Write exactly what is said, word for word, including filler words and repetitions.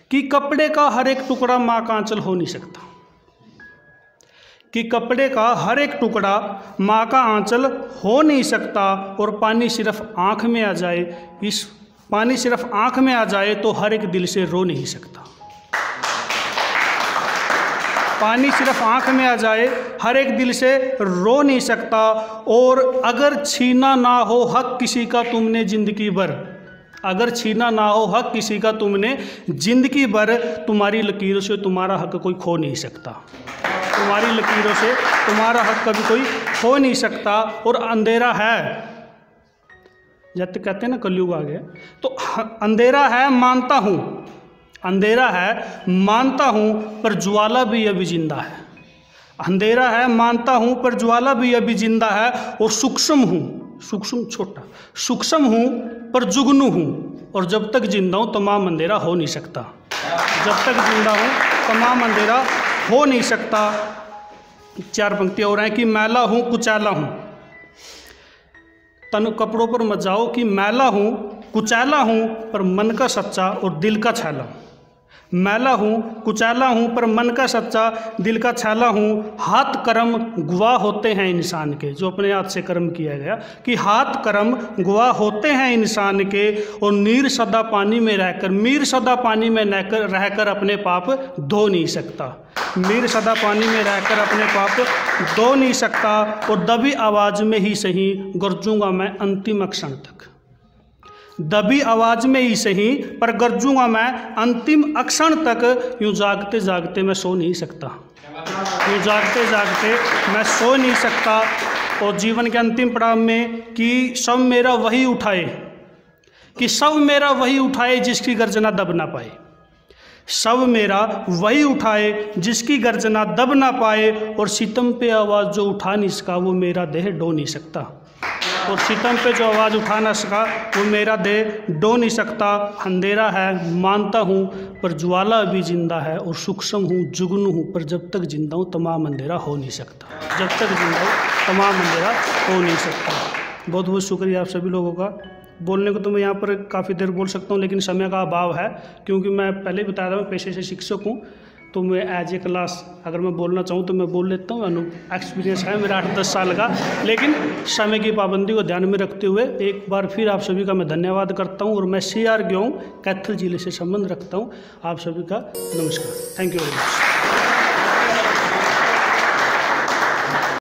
कि कपड़े का हर एक टुकड़ा माँ का आंचल हो नहीं सकता, कि कपड़े का हर एक टुकड़ा माँ का आंचल हो नहीं सकता, और पानी सिर्फ आँख में आ जाए इस पानी सिर्फ आँख में आ जाए तो हर एक दिल से रो नहीं सकता। पानी सिर्फ आँख में आ जाए हर एक दिल से रो नहीं सकता। और अगर छीना ना हो हक किसी का तुमने ज़िंदगी भर, अगर छीना ना हो हक किसी का तुमने ज़िंदगी भर, तुम्हारी लकीरों से तुम्हारा हक कोई खो नहीं सकता, तुम्हारी लकीरों से तुम्हारा हक कभी कोई खो नहीं सकता। और अंधेरा है, जब तक कहते हैं ना कलयुग आ गया, तो अंधेरा है मानता हूँ, अंधेरा है मानता हूँ पर ज्वाला भी अभी जिंदा है। अंधेरा है मानता हूँ पर ज्वाला भी अभी जिंदा है। और सूक्ष्म हूँ, सूक्ष्म छोटा, सूक्ष्म हूँ पर जुगनू हूँ, और जब तक जिंदा हूँ तमाम अंधेरा हो नहीं सकता, जब तक जिंदा हूँ तमाम अंधेरा हो नहीं सकता। चार पंक्ति और हैं कि मैला हूँ कुचैला हूँ, तन कपड़ों पर मत जाओ कि मैला हूँ कुचैला हूँ पर मन का सच्चा और दिल का छैला हूँ। मैला हूँ कुचैला हूँ पर मन का सच्चा दिल का छैला हूँ। हाथ कर्म गवाह होते हैं इंसान के, जो अपने हाथ से कर्म किया गया, कि हाथ कर्म गवाह होते हैं इंसान के। और नीर सदा पानी में रहकर, मीर सदा पानी में रहकर रहकर अपने पाप धो नहीं सकता, मीर सदा पानी में रहकर अपने पाप धो नहीं सकता। और दबी आवाज़ में ही सही गरजूंगा मैं अंतिम क्षण तक, दबी आवाज में ही सही पर गरजूंगा मैं अंतिम क्षण तक। यूं जागते जागते मैं सो नहीं सकता, यूं जागते जागते मैं सो नहीं सकता। और जीवन के अंतिम पड़ाव में कि सब मेरा वही उठाए, कि सब मेरा वही उठाए जिसकी गर्जना दब ना पाए, सब मेरा वही उठाए जिसकी गर्जना दब ना पाए। और सितम पे आवाज़ जो उठा नहीं सका वो मेरा देह डो नहीं सकता, और सितम पे जो आवाज़ उठा ना सका वो मेरा देह डो नहीं सकता। अंधेरा है मानता हूँ पर ज्वाला अभी जिंदा है, और सूक्ष्म हूँ जुगनू हूँ पर जब तक जिंदा हूँ तमाम अंधेरा हो नहीं सकता, जब तक जिंदा हूँ तमाम अंधेरा हो नहीं सकता। बहुत बहुत शुक्रिया आप सभी लोगों का। बोलने को तो मैं यहाँ पर काफ़ी देर बोल सकता हूँ, लेकिन समय का अभाव है, क्योंकि मैं पहले ही बताया था मैं पेशे से शिक्षक हूँ, तो मैं एज ए क्लास अगर मैं बोलना चाहूँ तो मैं बोल लेता हूँ। अनु एक्सपीरियंस है मेरा आठ दस साल का, लेकिन समय की पाबंदी को ध्यान में रखते हुए एक बार फिर आप सभी का मैं धन्यवाद करता हूँ। और मैं सी आर गेहूँ कैथल जिले से संबंध रखता हूँ। आप सभी का नमस्कार, थैंक यू वेरी मच।